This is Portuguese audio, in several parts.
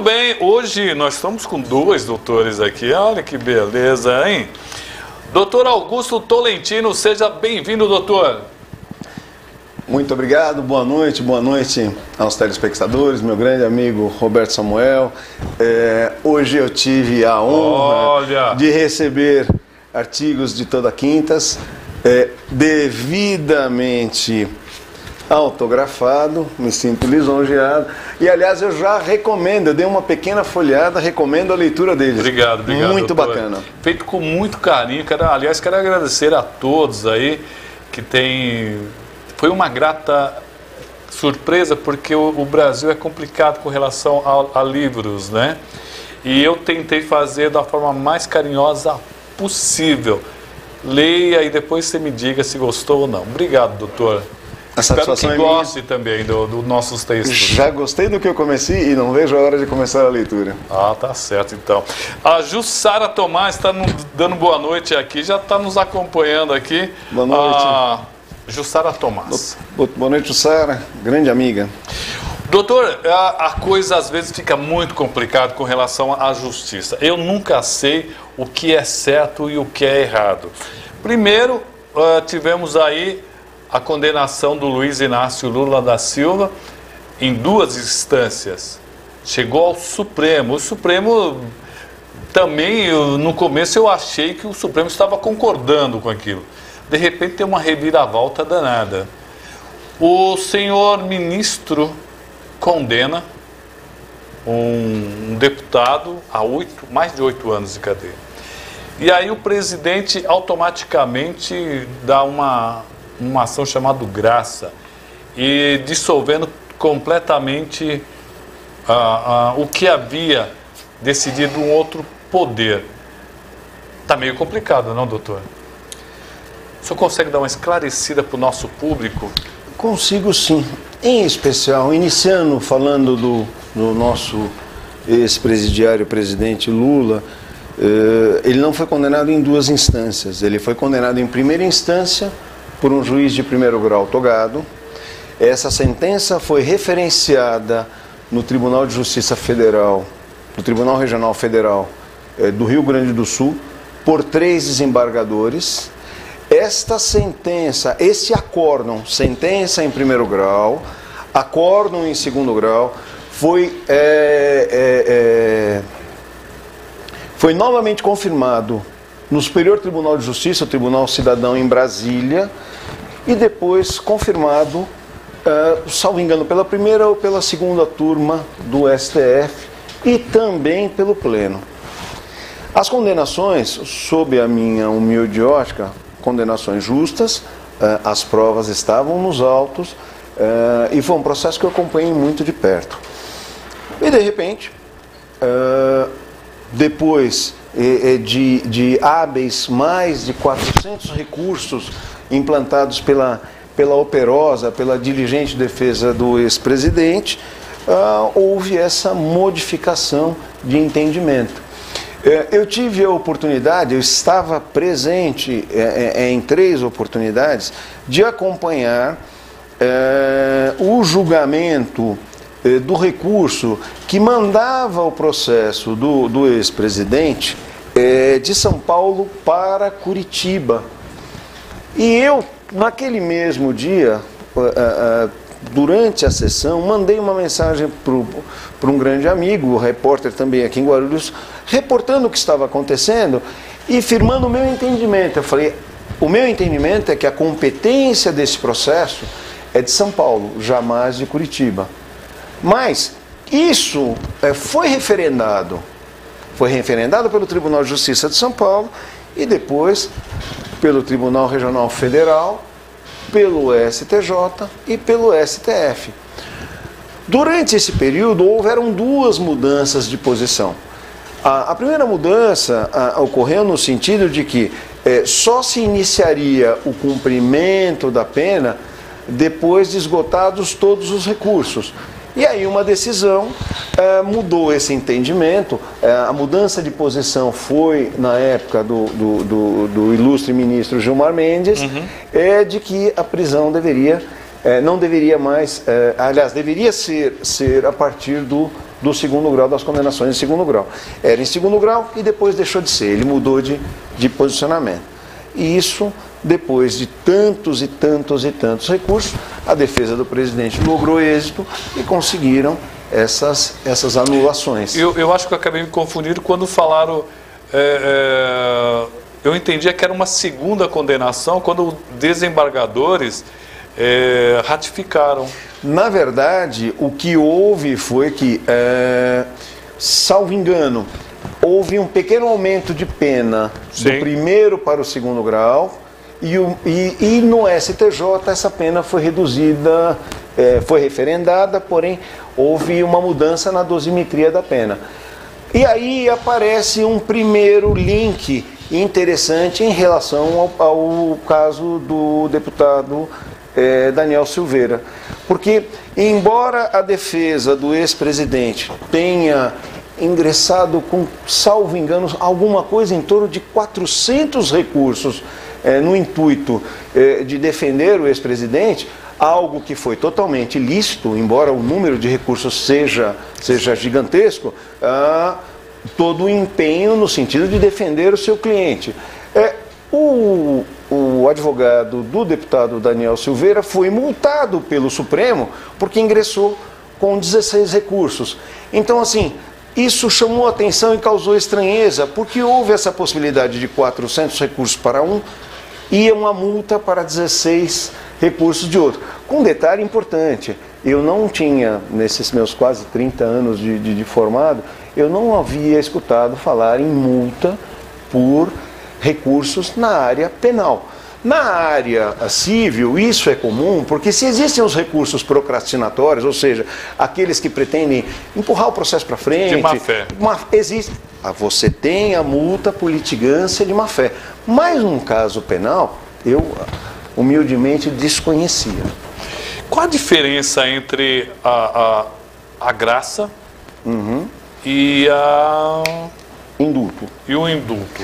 bem, hoje nós estamos com dois doutores aqui, olha que beleza, hein? Doutor Augusto Tolentino, seja bem-vindo, doutor. Muito obrigado, boa noite aos telespectadores, meu grande amigo Roberto Samuel. Hoje eu tive a honra de receber artigos de Toda Quintas, devidamente autografado, me sinto lisonjeado. E aliás, eu já recomendo, eu dei uma pequena folhada, recomendo a leitura deles. Obrigado, muito doutor. Bacana. Feito com muito carinho, aliás, quero agradecer a todos aí que tem... Foi uma grata surpresa, porque o Brasil é complicado com relação a livros, né? E eu tentei fazer da forma mais carinhosa possível. Leia e depois você me diga se gostou ou não. Obrigado, doutor. A satisfação Espero que goste também dos nossos textos. Já gostei do que eu comecei e não vejo a hora de começar a leitura. Ah, tá certo então. A Jussara Tomás está dando boa noite aqui, já está nos acompanhando aqui. Boa noite. Jussara Tomás. Boa noite, Jussara, grande amiga. Doutor, a coisa às vezes fica muito complicada com relação à justiça. Eu nunca sei o que é certo e o que é errado. Primeiro, tivemos aí a condenação do Luiz Inácio Lula da Silva em duas instâncias. Chegou ao Supremo. O Supremo também, no começo eu achei que o Supremo estava concordando com aquilo. De repente tem uma reviravolta danada. O senhor ministro condena um deputado a mais de 8 anos de cadeia. E aí o presidente automaticamente dá uma ação chamada graça e dissolvendo completamente o que havia decidido um outro poder. Está meio complicado, não, doutor? O senhor consegue dar uma esclarecida para o nosso público? Consigo sim. Em especial, iniciando falando do nosso ex-presidiário presidente Lula, ele não foi condenado em duas instâncias. Ele foi condenado em primeira instância por um juiz de primeiro grau togado. Essa sentença foi referenciada no Tribunal de Justiça Federal, no Tribunal Regional Federal do Rio Grande do Sul, por 3 desembargadores. Esta sentença, esse acórdão, sentença em primeiro grau, acórdão em segundo grau, foi novamente confirmado no Superior Tribunal de Justiça, o Tribunal Cidadão em Brasília, e depois confirmado, salvo engano, pela primeira ou pela segunda turma do STF e também pelo Pleno. As condenações, sob a minha humilde ótica, condenações justas, as provas estavam nos autos e foi um processo que eu acompanhei muito de perto. E de repente, depois de hábeis mais de 400 recursos implantados pela operosa, pela diligente defesa do ex-presidente, houve essa modificação de entendimento. Eu tive a oportunidade, eu estava presente em 3 oportunidades de acompanhar o julgamento do recurso que mandava o processo do ex-presidente de São Paulo para Curitiba. E eu, naquele mesmo dia, durante a sessão, mandei uma mensagem para um grande amigo, o repórter também aqui em Guarulhos, reportando o que estava acontecendo e firmando o meu entendimento. Eu falei, o meu entendimento é que a competência desse processo é de São Paulo, jamais de Curitiba. Mas isso foi referendado pelo Tribunal de Justiça de São Paulo e depois pelo Tribunal Regional Federal, pelo STJ e pelo STF. Durante esse período houveram 2 mudanças de posição. A primeira mudança ocorreu no sentido de que só se iniciaria o cumprimento da pena depois de esgotados todos os recursos. E aí uma decisão mudou esse entendimento. A mudança de posição foi na época do ilustre ministro Gilmar Mendes, de que a prisão não deveria mais, aliás, deveria ser a partir do do segundo grau, das condenações em segundo grau. Era em segundo grau e depois deixou de ser, ele mudou de posicionamento. E isso, depois de tantos e tantos e tantos recursos, a defesa do presidente logrou êxito e conseguiram essas anulações. Eu acho que eu acabei me confundindo quando falaram... eu entendia que era uma segunda condenação quando desembargadores ratificaram. Na verdade, o que houve foi que, salvo engano, houve um pequeno aumento de pena do primeiro para o segundo grau e no STJ essa pena foi reduzida, foi referendada, porém houve uma mudança na dosimetria da pena. E aí aparece um primeiro link interessante em relação ao caso do deputado Daniel Silveira. Porque, embora a defesa do ex-presidente tenha ingressado com, salvo engano, alguma coisa em torno de 400 recursos no intuito de defender o ex-presidente, algo que foi totalmente lícito, embora o número de recursos seja gigantesco, todo o empenho no sentido de defender o seu cliente. O advogado do deputado Daniel Silveira foi multado pelo Supremo porque ingressou com 16 recursos. Então, assim, isso chamou atenção e causou estranheza, porque houve essa possibilidade de 400 recursos para um e uma multa para 16 recursos de outro. Com um detalhe importante, eu não tinha, nesses meus quase 30 anos de formado, eu não havia escutado falar em multa por recursos na área penal. Na área civil, isso é comum, porque se existem os recursos procrastinatórios, ou seja, aqueles que pretendem empurrar o processo para frente... De má fé. Existe. Você tem a multa por litigância de má fé. Mas num caso penal, eu humildemente desconhecia. Qual a diferença entre a graça e indulto? E o indulto?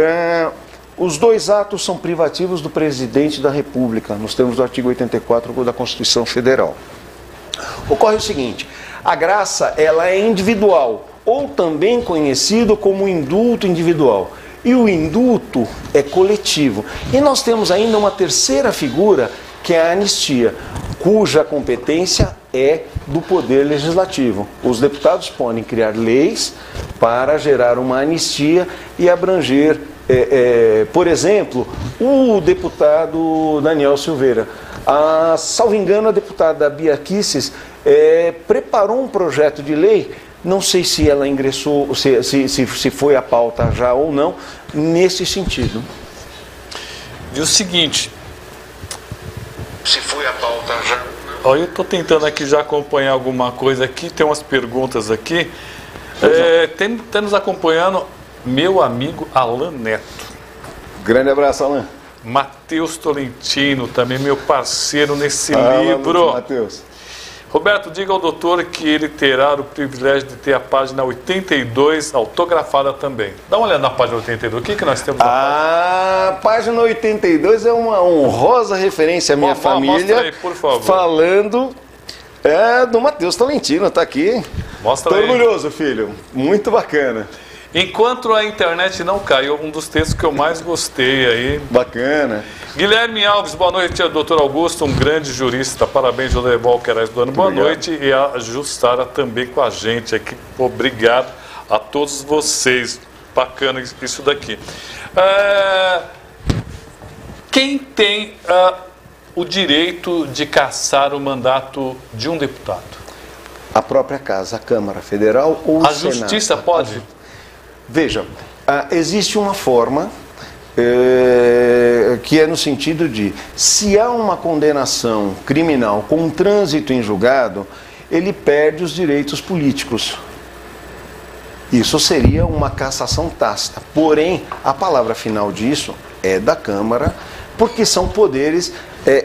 Os dois atos são privativos do presidente da República, nos termos do artigo 84 da Constituição Federal. Ocorre o seguinte: a graça ela é individual, ou também conhecido como indulto individual. E o indulto é coletivo. E nós temos ainda uma terceira figura, que é a anistia, cuja competência é do Poder Legislativo. Os deputados podem criar leis para gerar uma anistia e abranger, por exemplo, o deputado Daniel Silveira. Salvo engano, a deputada Bia Kicis preparou um projeto de lei, não sei se ela ingressou, se foi a pauta já ou não, nesse sentido. E o seguinte... Se foi a pauta já... Eu estou tentando aqui já acompanhar alguma coisa aqui, tem umas perguntas aqui. Está nos acompanhando meu amigo Alan Neto. Grande abraço, Alan. Matheus Tolentino, também meu parceiro nesse livro. Matheus. Roberto, diga ao doutor que ele terá o privilégio de ter a página 82 autografada também. Dá uma olhada na página 82. O que nós temos na página? A página 82 é uma honrosa referência à minha família. Mostra aí, por favor. Falando do Matheus Tolentino, tá aqui. Mostra aí. Tô orgulhoso, filho. Muito bacana. Enquanto a internet não caiu, um dos textos que eu mais gostei aí. Bacana. Guilherme Alves, boa noite, doutor Augusto, um grande jurista. Parabéns, José Queiroz do ano. Boa noite. E a Jussara também com a gente aqui. Obrigado a todos vocês. Bacana isso daqui. Quem tem o direito de cassar o mandato de um deputado? A própria casa, a Câmara Federal ou o Senado? A Justiça pode? Veja, existe uma forma que é no sentido de, se há uma condenação criminal com um trânsito em julgado, ele perde os direitos políticos. Isso seria uma cassação tácita. Porém, a palavra final disso é da Câmara, porque são poderes,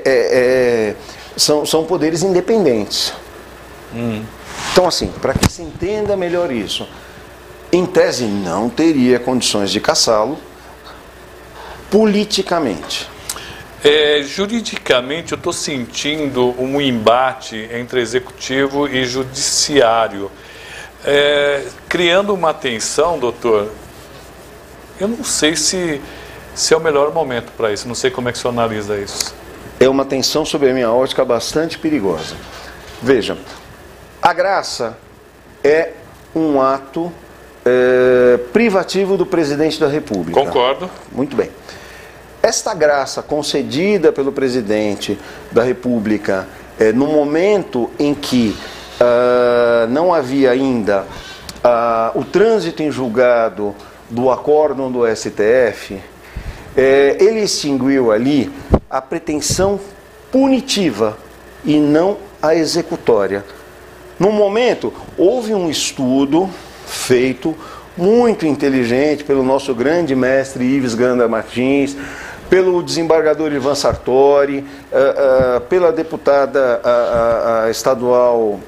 são poderes independentes. Então, assim, para que se entenda melhor isso, em tese não teria condições de cassá-lo politicamente. Juridicamente, eu estou sentindo um embate entre executivo e judiciário. criando uma tensão, doutor, eu não sei se é o melhor momento para isso, não sei como é que o senhor analisa isso. É uma tensão, sob a minha ótica, bastante perigosa. Veja, a graça é um ato privativo do presidente da República. Concordo. Muito bem. Esta graça concedida pelo presidente da República no momento em que não havia ainda o trânsito em julgado do acórdão do STF, ele extinguiu ali a pretensão punitiva e não a executória. No momento, houve um estudo feito muito inteligente pelo nosso grande mestre Ives Ganda Martins, pelo desembargador Ivan Sartori, pela deputada estadual,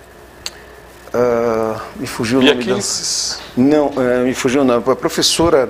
me fugiu o nome dela. Não, me fugiu o nome, a professora,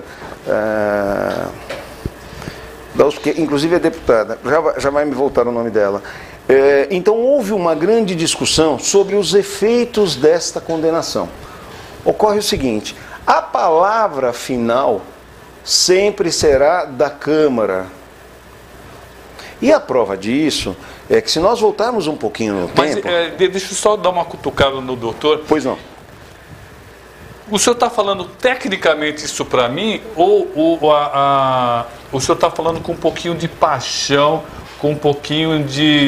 que inclusive é deputada, já vai me voltar o nome dela. Então houve uma grande discussão sobre os efeitos desta condenação. Ocorre o seguinte: a palavra final sempre será da Câmara. E a prova disso é que, se nós voltarmos um pouquinho no tempo... Deixa eu só dar uma cutucada no doutor. Pois não. O senhor está falando tecnicamente isso para mim, ou o senhor está falando com um pouquinho de paixão, com um pouquinho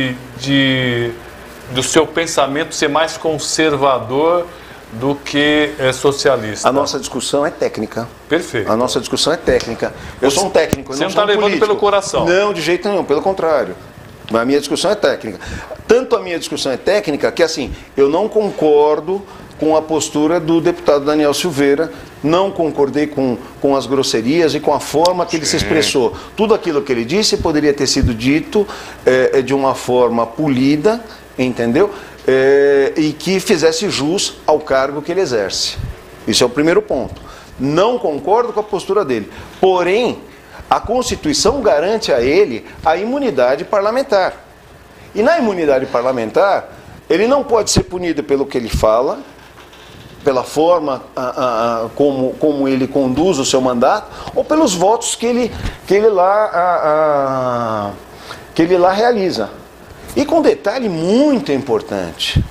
do seu pensamento ser mais conservador do que socialista? A nossa discussão é técnica. Perfeito. A nossa discussão é técnica. Eu sou um técnico, eu você não não sou está levando político. pelo coração. Não, de jeito nenhum, pelo contrário. A minha discussão é técnica. Tanto a minha discussão é técnica que, assim, eu não concordo com a postura do deputado Daniel Silveira, não concordei com as grosserias e com a forma que ele se expressou. Tudo aquilo que ele disse poderia ter sido dito de uma forma polida, entendeu? E que fizesse jus ao cargo que ele exerce. Isso é o primeiro ponto. Não concordo com a postura dele. Porém, a Constituição garante a ele a imunidade parlamentar. E na imunidade parlamentar, ele não pode ser punido pelo que ele fala, pela forma como ele conduz o seu mandato, ou pelos votos que ele lá realiza. E com um detalhe muito importante,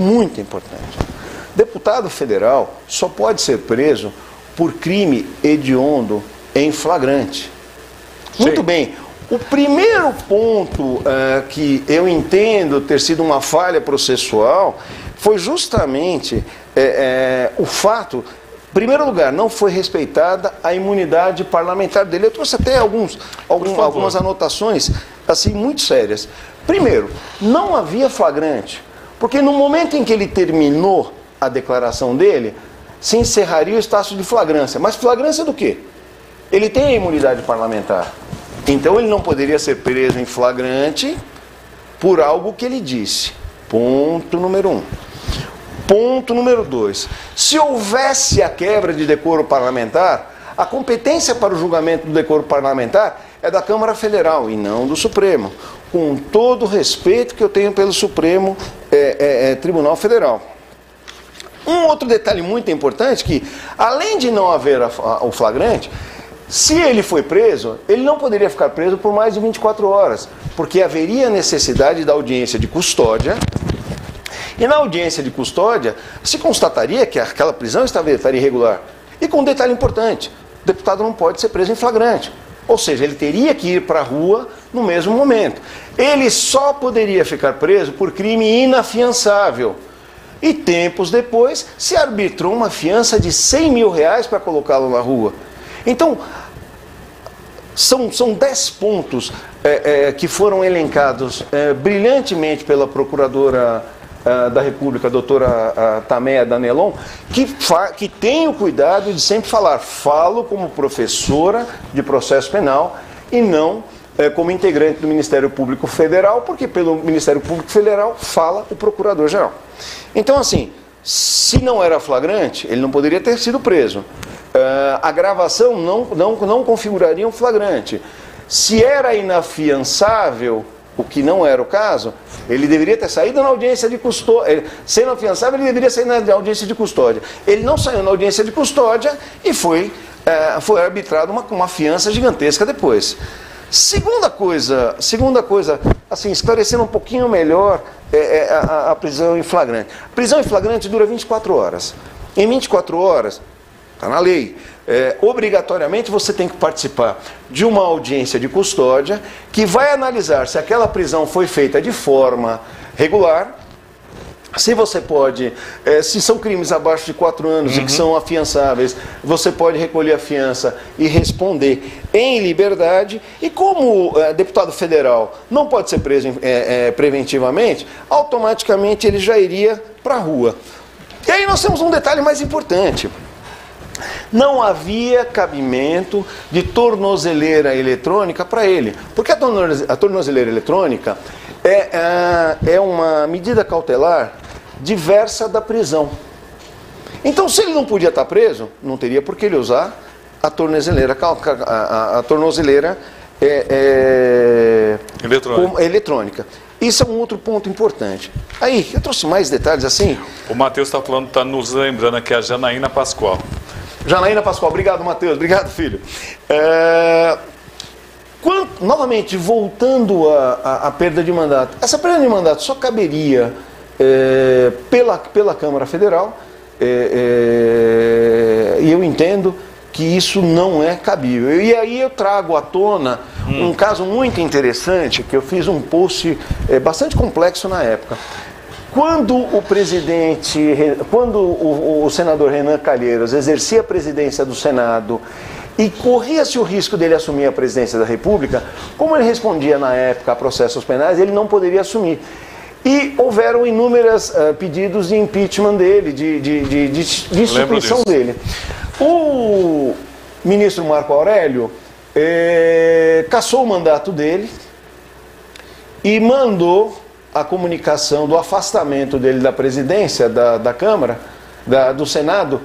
deputado federal só pode ser preso por crime hediondo em flagrante. Sim. Muito bem, o primeiro ponto que eu entendo ter sido uma falha processual foi justamente o fato, em primeiro lugar, não foi respeitada a imunidade parlamentar dele. Eu trouxe até algumas anotações assim muito sérias. Primeiro, não havia flagrante, porque no momento em que ele terminou a declaração dele, se encerraria o estado de flagrância. Mas flagrância do quê? Ele tem a imunidade parlamentar. Então ele não poderia ser preso em flagrante por algo que ele disse. Ponto número 1. Ponto número 2. Se houvesse a quebra de decoro parlamentar, a competência para o julgamento do decoro parlamentar é da Câmara Federal e não do Supremo, com todo o respeito que eu tenho pelo Supremo Tribunal Federal. Um outro detalhe muito importante que, além de não haver o flagrante, se ele foi preso, ele não poderia ficar preso por mais de 24 horas, porque haveria necessidade da audiência de custódia, e na audiência de custódia se constataria que aquela prisão estaria irregular. E com um detalhe importante, o deputado não pode ser preso em flagrante. Ou seja, ele teria que ir para a rua no mesmo momento. Ele só poderia ficar preso por crime inafiançável. E tempos depois se arbitrou uma fiança de R$100 mil para colocá-lo na rua. Então, são 10 pontos que foram elencados brilhantemente pela procuradora da República, a doutora Tameia Danelon, que tem o cuidado de sempre falar, falo como professora de processo penal e não como integrante do Ministério Público Federal, porque pelo Ministério Público Federal fala o Procurador-Geral. Então, assim, se não era flagrante, ele não poderia ter sido preso. A gravação não configuraria um flagrante. Se era inafiançável, o que não era o caso, ele deveria ter saído na audiência de custódia. Sendo afiançável, ele deveria sair na audiência de custódia. Ele não saiu na audiência de custódia e foi arbitrado uma fiança gigantesca depois. Segunda coisa, assim, esclarecendo um pouquinho melhor a prisão em flagrante. A prisão em flagrante dura 24 horas. Em 24 horas, está na lei, obrigatoriamente você tem que participar de uma audiência de custódia que vai analisar se aquela prisão foi feita de forma regular, se você pode, se são crimes abaixo de 4 anos e que são afiançáveis, você pode recolher a fiança e responder em liberdade. E como deputado federal não pode ser preso preventivamente, automaticamente ele já iria para a rua. E aí nós temos um detalhe mais importante. Não havia cabimento de tornozeleira eletrônica para ele, porque a tornozeleira eletrônica é uma medida cautelar diversa da prisão. Então, se ele não podia estar preso, não teria por que ele usar a tornozeleira, eletrônica. Isso é um outro ponto importante. Aí, eu trouxe mais detalhes assim. O Matheus está nos lembrando aqui a Janaína Pascoal. Janaína Pascoal, obrigado, Matheus, obrigado, filho. Novamente, voltando à perda de mandato. Essa perda de mandato só caberia pela Câmara Federal, e eu entendo que isso não é cabível. E aí eu trago à tona um caso muito interessante, que eu fiz um post bastante complexo na época. Quando o senador Renan Calheiros exercia a presidência do Senado e corria-se o risco dele assumir a presidência da República, como ele respondia na época a processos penais, ele não poderia assumir. E houveram inúmeros pedidos de impeachment dele, de destituição dele. O ministro Marco Aurélio cassou o mandato dele e mandou a comunicação do afastamento dele da presidência da Câmara, do Senado,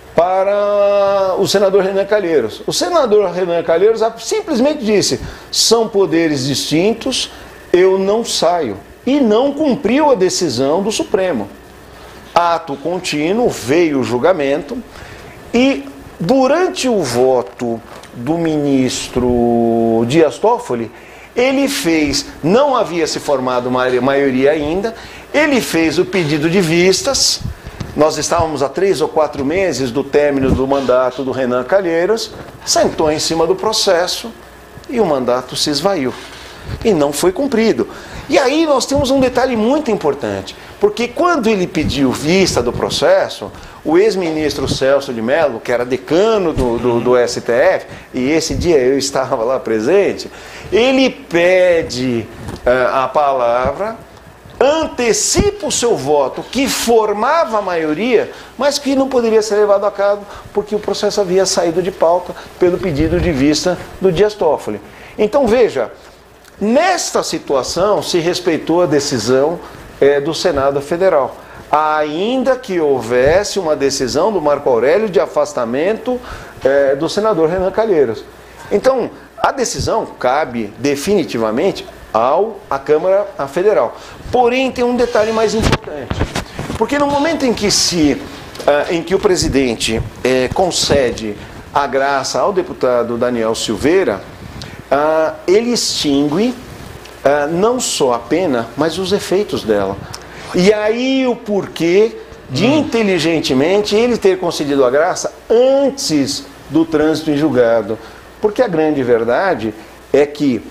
para o senador Renan Calheiros. O senador Renan Calheiros simplesmente disse: são poderes distintos, eu não saio. E não cumpriu a decisão do Supremo. Ato contínuo, veio o julgamento, e durante o voto do ministro Dias Toffoli, ele fez, não havia se formado maioria ainda, ele fez o pedido de vistas. Nós estávamos há 3 ou 4 meses do término do mandato do Renan Calheiros, sentou em cima do processo e o mandato se esvaiu. E não foi cumprido. E aí nós temos um detalhe muito importante, porque quando ele pediu vista do processo, o ex-ministro Celso de Mello, que era decano do STF, e esse dia eu estava lá presente, ele pede a palavra, antecipa o seu voto, que formava a maioria, mas que não poderia ser levado a cabo, porque o processo havia saído de pauta pelo pedido de vista do Dias Toffoli. Então veja, nesta situação se respeitou a decisão do Senado Federal, ainda que houvesse uma decisão do Marco Aurélio de afastamento do senador Renan Calheiros. Então, a decisão cabe definitivamente à Câmara Federal. Porém, tem um detalhe mais importante, porque no momento em que o presidente concede a graça ao deputado Daniel Silveira, ele extingue não só a pena, mas os efeitos dela. E aí o porquê de inteligentemente ele ter concedido a graça antes do trânsito em julgado. Porque a grande verdade é que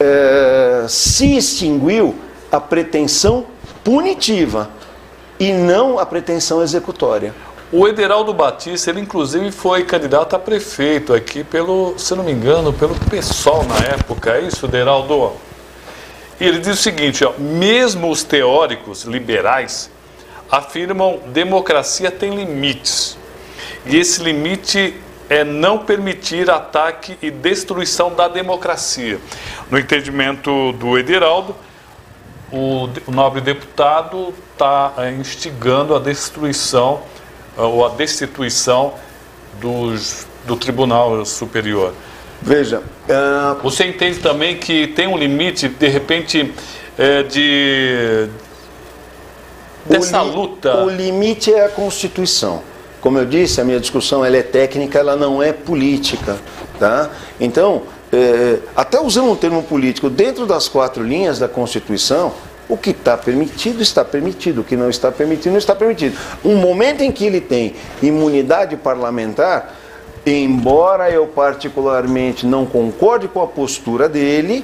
se extinguiu a pretensão punitiva e não a pretensão executória. O Ederaldo Batista, ele inclusive foi candidato a prefeito aqui se não me engano, pelo PSOL na época. É isso, Ederaldo? E ele diz o seguinte, ó: mesmo os teóricos liberais afirmam que democracia tem limites. E esse limite é não permitir ataque e destruição da democracia. No entendimento do Ederaldo, o nobre deputado está instigando a destruição ou a destituição do Tribunal Superior. Veja, Você entende também que tem um limite, de repente, dessa luta? O limite é a Constituição. Como eu disse, a minha discussão ela é técnica, ela não é política. Tá? Então, até usando um termo político, dentro das 4 linhas da Constituição, o que está permitido, o que não está permitido, não está permitido. Um momento em que ele tem imunidade parlamentar, embora eu particularmente não concorde com a postura dele,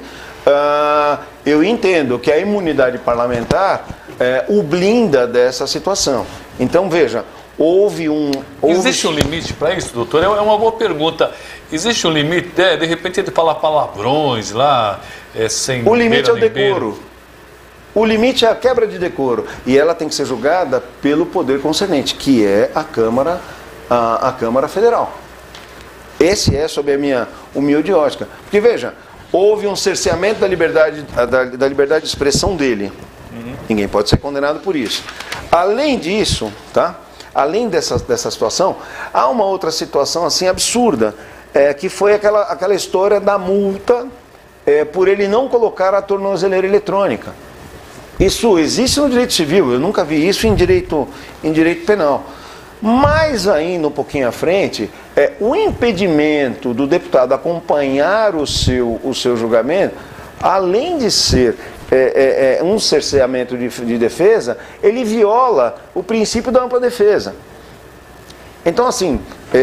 eu entendo que a imunidade parlamentar o blinda dessa situação. Então, veja, Existe um limite para isso, doutor? É uma boa pergunta. Existe um limite? De repente ele fala palavrões lá, sem... O limite é o decoro. O limite é a quebra de decoro. E ela tem que ser julgada pelo poder concernente, que é a Câmara Federal. Esse é sob a minha humilde ótica. Porque, veja, houve um cerceamento da liberdade de expressão dele. Ninguém pode ser condenado por isso. Além disso, tá? Além dessa situação, há uma outra situação assim absurda, que foi aquela história da multa por ele não colocar a tornozeleira eletrônica. Isso existe no direito civil, eu nunca vi isso em direito penal. Mais ainda, um pouquinho à frente, o impedimento do deputado acompanhar o seu julgamento, além de ser um cerceamento de defesa, ele viola o princípio da ampla defesa. Então, assim,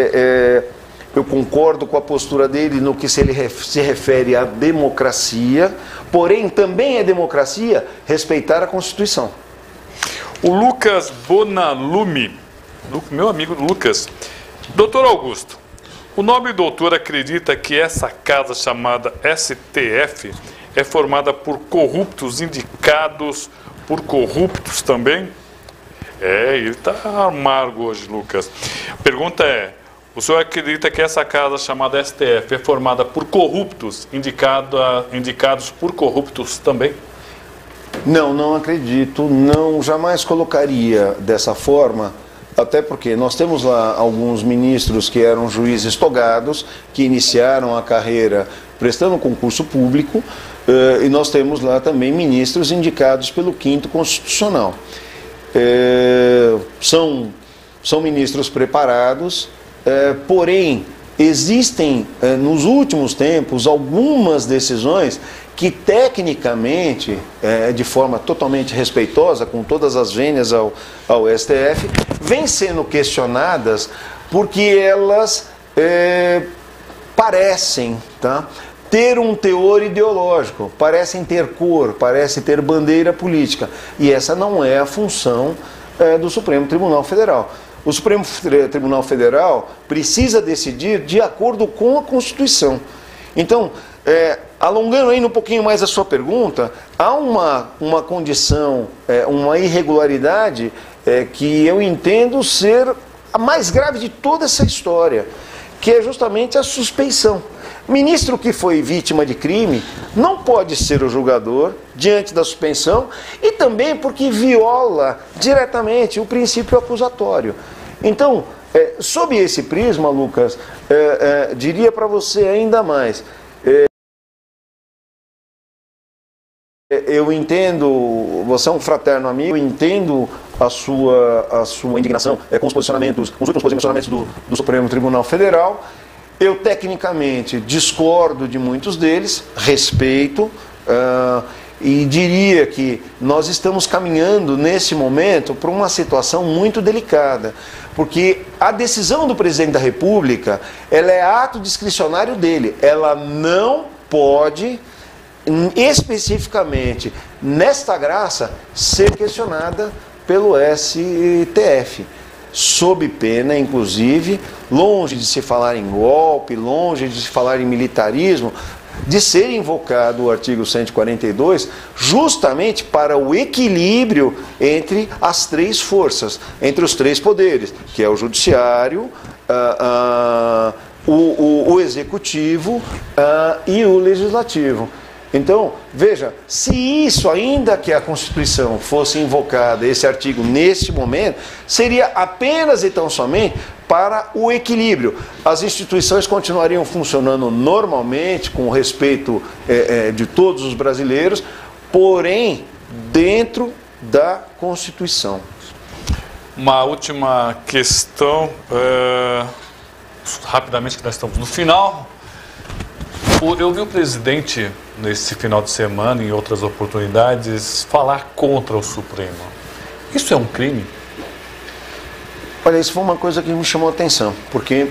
eu concordo com a postura dele no que se refere à democracia, porém também é democracia respeitar a Constituição. O Lucas Bonalume, meu amigo Lucas. Doutor Augusto, o nobre doutor acredita que essa casa chamada STF é formada por corruptos indicados por corruptos também? Ele está amargo hoje, Lucas. A pergunta é, o senhor acredita que essa casa chamada STF é formada por corruptos indicados por corruptos também? Não acredito, jamais colocaria dessa forma, até porque nós temos lá alguns ministros que eram juízes togados, que iniciaram a carreira prestando concurso público, e nós temos lá também ministros indicados pelo 5º Constitucional. São ministros preparados, porém existem nos últimos tempos algumas decisões que tecnicamente, de forma totalmente respeitosa, com todas as vênias ao STF, vêm sendo questionadas porque elas parecem, tá, ter um teor ideológico, parecem ter cor, parecem ter bandeira política. E essa não é a função do Supremo Tribunal Federal. O Supremo Tribunal Federal precisa decidir de acordo com a Constituição. Então, alongando ainda um pouquinho mais a sua pergunta, há uma condição, uma irregularidade que eu entendo ser a mais grave de toda essa história, que é justamente a suspeição. Ministro que foi vítima de crime não pode ser o julgador diante da suspensão e também porque viola diretamente o princípio acusatório. Então, sob esse prisma, Lucas, diria para você ainda mais. Eu entendo, você é um fraterno amigo, eu entendo a sua indignação com os últimos posicionamentos do Supremo Tribunal Federal. Eu, tecnicamente, discordo de muitos deles, respeito, e diria que nós estamos caminhando, nesse momento, para uma situação muito delicada, porque a decisão do presidente da República, ela é ato discricionário dele, ela não pode, especificamente, nesta graça, ser questionada pelo STF. Sob pena, inclusive, longe de se falar em golpe, longe de se falar em militarismo, de ser invocado o artigo 142 justamente para o equilíbrio entre as 3 forças, entre os 3 poderes, que é o judiciário, o executivo e o legislativo. Então, veja, se isso, ainda que a Constituição fosse invocada, esse artigo, neste momento, seria apenas e tão somente para o equilíbrio. As instituições continuariam funcionando normalmente, com o respeito de todos os brasileiros, porém, dentro da Constituição. Uma última questão, rapidamente, que nós estamos no final. Eu vi o presidente, nesse final de semana e em outras oportunidades, falar contra o Supremo. Isso é um crime? Olha, isso foi uma coisa que me chamou a atenção, porque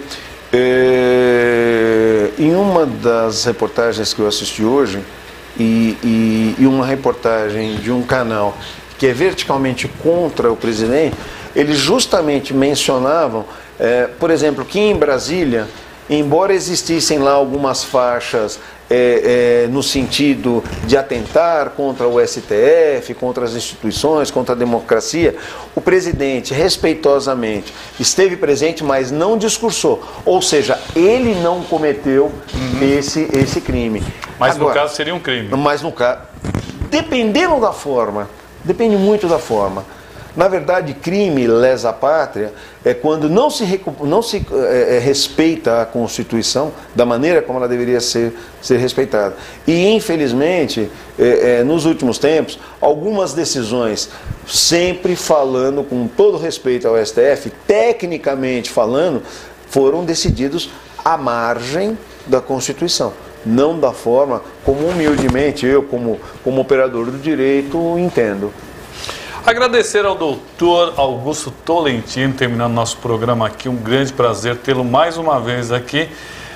em uma das reportagens que eu assisti hoje, e uma reportagem de um canal que é verticalmente contra o presidente, eles justamente mencionavam, por exemplo, que em Brasília, embora existissem lá algumas faixas no sentido de atentar contra o STF, contra as instituições, contra a democracia, o presidente respeitosamente esteve presente, mas não discursou. Ou seja, ele não cometeu esse crime. Mas agora, no caso seria um crime. Mas no caso, dependendo da forma, depende muito da forma. Na verdade, crime lesa pátria é quando não se respeita a Constituição da maneira como ela deveria ser respeitada. E, infelizmente, nos últimos tempos, algumas decisões, sempre falando com todo respeito ao STF, tecnicamente falando, foram decididos à margem da Constituição. Não da forma como humildemente eu, como operador do direito, entendo. Agradecer ao doutor Augusto Tolentino, terminando nosso programa aqui, um grande prazer tê-lo mais uma vez aqui.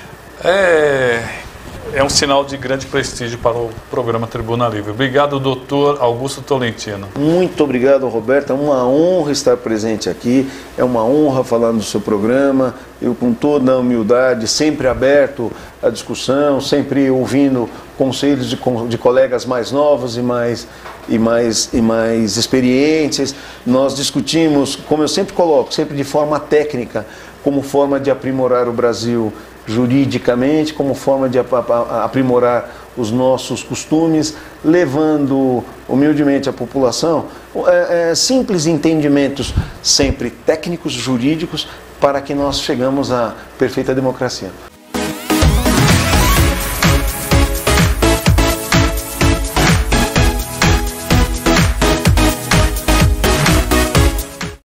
É um sinal de grande prestígio para o programa Tribuna Livre. Obrigado, doutor Augusto Tolentino. Muito obrigado, Roberto. É uma honra estar presente aqui, é uma honra falar no seu programa. Eu, com toda a humildade, sempre aberto à discussão, sempre ouvindo conselhos de colegas mais novos e mais experientes. Nós discutimos, como eu sempre coloco, sempre de forma técnica, como forma de aprimorar o Brasil juridicamente, como forma de aprimorar os nossos costumes, levando humildemente à população simples entendimentos, sempre técnicos, jurídicos, para que nós chegamos à perfeita democracia.